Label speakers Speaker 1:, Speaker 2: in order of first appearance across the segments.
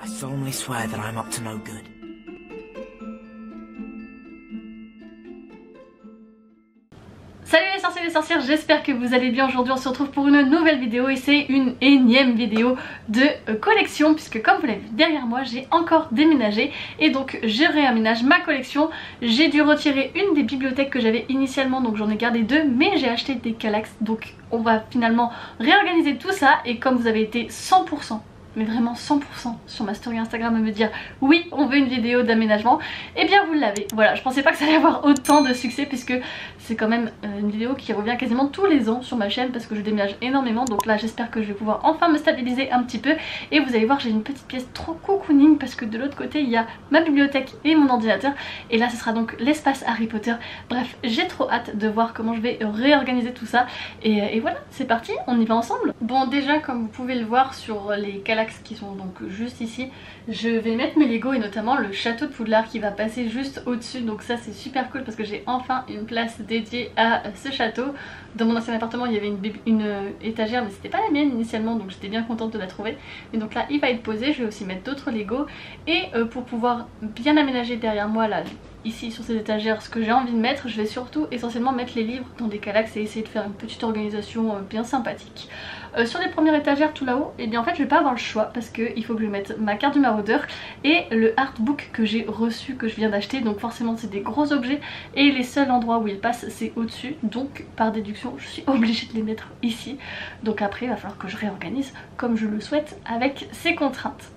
Speaker 1: I solemnly swear that I'm up to no good.
Speaker 2: Salut les sorciers et les sorcières, j'espère que vous allez bien. Aujourd'hui on se retrouve pour une nouvelle vidéo et c'est une énième vidéo de collection, puisque comme vous l'avez vu derrière moi, j'ai encore déménagé et donc je réaménage ma collection. J'ai dû retirer une des bibliothèques que j'avais initialement, donc j'en ai gardé deux, mais j'ai acheté des Kallax, donc on va finalement réorganiser tout ça. Et comme vous avez été 100%, mais vraiment 100% sur ma story Instagram à me dire oui on veut une vidéo d'aménagement, et bien vous l'avez. Voilà, je pensais pas que ça allait avoir autant de succès, puisque c'est quand même une vidéo qui revient quasiment tous les ans sur ma chaîne, parce que je déménage énormément. Donc là j'espère que je vais pouvoir enfin me stabiliser un petit peu. Et vous allez voir, j'ai une petite pièce trop cocooning, parce que de l'autre côté il y a ma bibliothèque et mon ordinateur, et là ce sera donc l'espace Harry Potter. Bref, j'ai trop hâte de voir comment je vais réorganiser tout ça. Et voilà, c'est parti, on y va ensemble. Bon, déjà comme vous pouvez le voir sur les Kallax qui sont donc juste ici, je vais mettre mes Lego, et notamment le château de Poudlard qui va passer juste au dessus. Donc ça c'est super cool, parce que j'ai enfin une place dédiée à ce château. Dans mon ancien appartement il y avait une étagère, mais c'était pas la mienne initialement, donc j'étais bien contente de la trouver. Et donc là il va être posé, je vais aussi mettre d'autres Lego. Et pour pouvoir bien aménager derrière moi là, ici sur ces étagères, ce que j'ai envie de mettre, je vais surtout essentiellement mettre les livres dans des Kallax et essayer de faire une petite organisation bien sympathique. Sur les premières étagères tout là-haut, et bien en fait je vais pas avoir le choix, parce qu'il faut que je mette ma carte du maraudeur et le artbook que j'ai reçu, que je viens d'acheter. Donc forcément c'est des gros objets, et les seuls endroits où ils passent c'est au-dessus, donc par déduction je suis obligée de les mettre ici. Donc après il va falloir que je réorganise comme je le souhaite avec ces contraintes.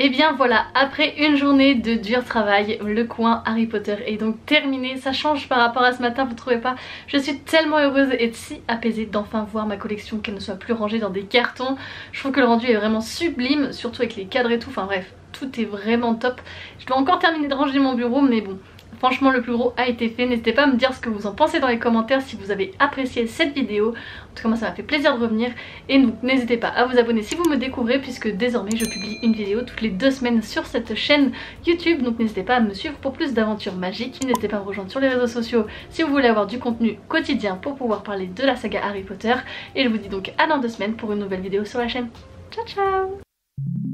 Speaker 2: Et bien voilà, après une journée de dur travail, le coin Harry Potter est donc terminé. Ça change par rapport à ce matin, vous trouvez pas? Je suis tellement heureuse et si apaisée d'enfin voir ma collection, qu'elle ne soit plus rangée dans des cartons. Je trouve que le rendu est vraiment sublime, surtout avec les cadres et tout, enfin bref, tout est vraiment top. Je dois encore terminer de ranger mon bureau, mais bon, franchement le plus gros a été fait. N'hésitez pas à me dire ce que vous en pensez dans les commentaires si vous avez apprécié cette vidéo. En tout cas moi ça m'a fait plaisir de revenir. Et donc n'hésitez pas à vous abonner si vous me découvrez, puisque désormais je publie une vidéo toutes les 2 semaines sur cette chaîne YouTube. Donc n'hésitez pas à me suivre pour plus d'aventures magiques. N'hésitez pas à me rejoindre sur les réseaux sociaux si vous voulez avoir du contenu quotidien pour pouvoir parler de la saga Harry Potter. Et je vous dis donc à dans 2 semaines pour une nouvelle vidéo sur la chaîne. Ciao ciao.